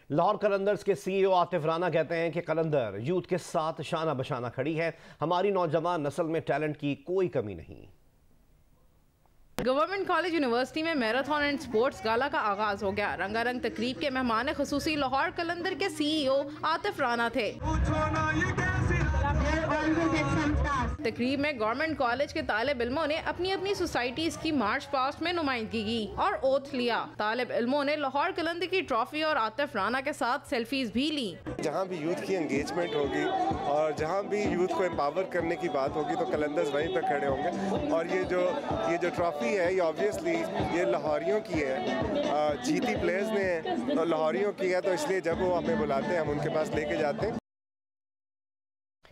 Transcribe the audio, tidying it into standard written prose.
लाहौर कलंदर्स के सीईओ आतिफ राना कहते हैं कि कलंदर यूथ के साथ शाना बशाना खड़ी है। हमारी नौजवान नस्ल में टैलेंट की कोई कमी नहीं। गवर्नमेंट कॉलेज यूनिवर्सिटी में मैराथन एंड स्पोर्ट्स गाला का आगाज हो गया। रंगारंग तकरीब के मेहमान खुसूसी लाहौर कलंदर के सीईओ आतिफ राना थे। तकरीब में गवर्नमेंट कॉलेज के तालिब इल्मों ने अपनी अपनी सोसाइटीज की मार्च पास्ट में नुमाइंदगी की और ओथ लिया। तालिब इल्मों ने लाहौर कलंदर की ट्रॉफी और आतिफ राना के साथ सेल्फीज भी ली। जहाँ भी यूथ की एंगेजमेंट होगी और जहाँ भी यूथ को एम्पावर करने की बात होगी तो कलंदर्स वहीं पर खड़े होंगे। और ये जो ट्रॉफी है ये ऑब्वियसली ये लाहौरियों की है, जीती प्लेयर्स ने तो लाहौरियों की है, तो इसलिए जब वो हमें बुलाते हैं हम उनके पास लेके जाते हैं।